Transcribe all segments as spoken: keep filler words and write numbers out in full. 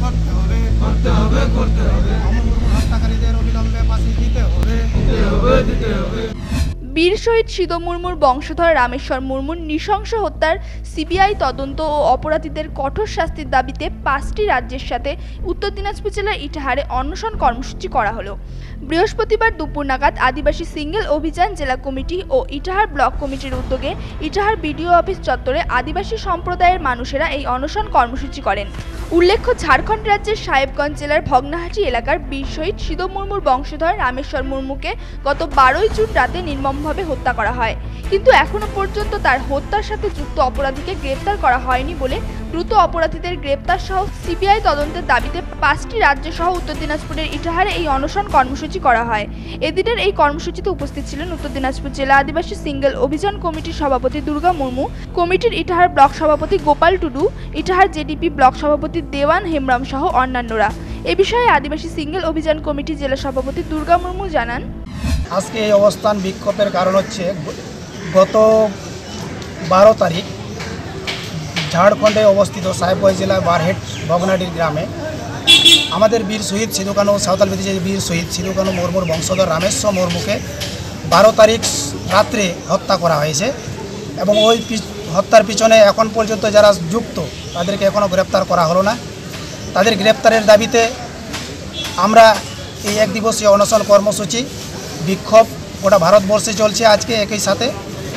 করতে হবে করতে হবে করতে হবে হত্যাকারীদের অবিলম্বে ফাঁসি দিতে হবে দিতে হবে দিতে হবে। বীর শহীদ সিধু মুর্মুর বংশধর রামেশ্বর মুর্মুর নৃশংস হত্যার সিবিআই তদন্ত ও অপরাধীদের কঠোর শাস্তির দাবিতে পাঁচটি রাজ্যের সাথে উত্তর দিনাজপুর জেলার ইটাহারে অনশন কর্মসূচি করা হলো। বৃহস্পতিবার দুপুর নাগাদ আদিবাসী সিঙ্গেল অভিযান জেলা কমিটি ও ইটাহার ব্লক কমিটির উদ্যোগে ইটাহার বিডিও অফিস চত্বরে আদিবাসী সম্প্রদায়ের মানুষেরা এই অনশন কর্মসূচি করেন। উল্লেখ্য, ঝাড়খণ্ড রাজ্যের সাহেবগঞ্জ জেলার ভগ্নাহাটি এলাকার বীর শহীদ সিধু মুর্মুর বংশধর রামেশ্বর মুর্মুকে গত বারোই জুন রাতে নির্মমভাবে হত্যা করা হয়, কিন্তু এখনো পর্যন্ত তার হত্যার সাথে যুক্ত অপরাধীকে গ্রেপ্তার করা হয়নি বলে দ্রুত অপরাধীদের গ্রেপ্তার সহ সিবিআই তদন্তের দাবিতে পাঁচটি রাজ্য সহ উত্তর দিনাজপুরের ইটাহারে এই অনশন কর্মসূচি করা হয়। এদিনের এই কর্মসূচিতে উপস্থিত ছিলেন উত্তর দিনাজপুর জেলা আদিবাসী সিঙ্গেল অভিযান কমিটির সভাপতি দুর্গা মুর্মু, কমিটির ইটাহার ব্লক সভাপতি গোপাল টুডু, ইটাহার জেডিপি ব্লক সভাপতি দেওয়ান হেমব্রম সহ অন্যান্যরা। এ বিষয়ে আদিবাসী সিঙ্গেল অভিযান কমিটি জেলা সভাপতি দুর্গা মুর্মু জানান, আজকে এই অবস্থান বিক্ষোভের কারণ হচ্ছে গত বারো তারিখ ঝাড়খণ্ডে অবস্থিত সাহেবগঞ্জ জেলার বারহেট ভগ্নাডির গ্রামে আমাদের বীর শহীদ সিধু কানু সাঁওতাল বিদ্রোহী বীর শহীদ সিধু কানু মুর্মুর বংশধর রামেশ্বর মুর্মুকে বারো তারিখ রাত্রে হত্যা করা হয়েছে এবং ওই হত্যার পিছনে এখন পর্যন্ত যারা যুক্ত তাদেরকে এখনও গ্রেপ্তার করা হলো না। তাদের গ্রেপ্তারের দাবিতে আমরা এই এক দিবসীয় অনশন কর্মসূচি বিক্ষোভ গোটা ভারতবর্ষে চলছে। আজকে একই সাথে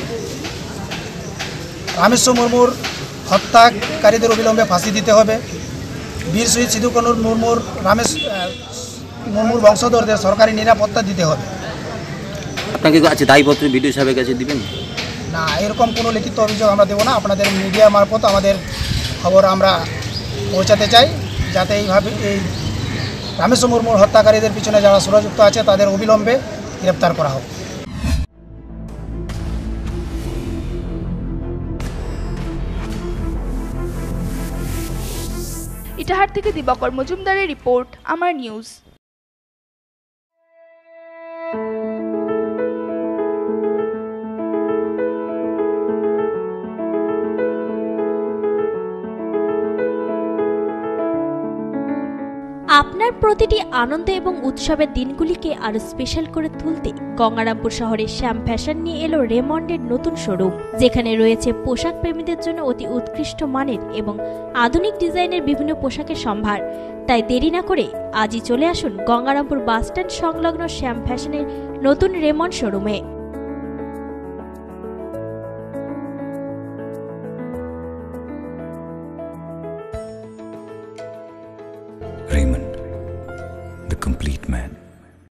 রামেশ্বর মুর্মুর হত্যাকারীদের অবিলম্বে ফাঁসি দিতে হবে, বীর শহীদ সিধু কানু মুর্মুর রামেশ মুর্মুর বংশধরদের সরকারি নিরাপত্তা দিতে হবে। আপনাকে আছে দায়ীপত্র বিডিও সাহেবের কাছে দিবেন না? এরকম কোনো লিখিত অভিযোগ আমরা দেবো না। আপনাদের মিডিয়া মারফত আমাদের খবর আমরা পৌঁছাতে চাই, যাতে এইভাবে এই রামেশ্বর মুর্মুর হত্যাকারীদের পিছনে যারা ষড়যুক্ত আছে তাদের অবিলম্বে গ্রেপ্তার করা হোক। ইটাহার থেকে দিবাকর মজুমদারের রিপোর্ট, আমার নিউজ। আপনার প্রতিটি আনন্দ এবং উৎসবের দিনগুলিকে আরো স্পেশাল করে তুলতে গঙ্গারামপুর শহরে শ্যাম ফ্যাশন নিয়ে এলো রেমন্ডের নতুন শোরুম, যেখানে রয়েছে পোশাক প্রেমীদের জন্য অতি উৎকৃষ্ট মানের এবং আধুনিক ডিজাইনের বিভিন্ন পোশাকের সম্ভার। তাই দেরি না করে আজই চলে আসুন গঙ্গারামপুর বাসস্ট্যান্ড সংলগ্ন শ্যাম ফ্যাশনের নতুন রেমন্ড শোরুমে। Raymond, the complete man.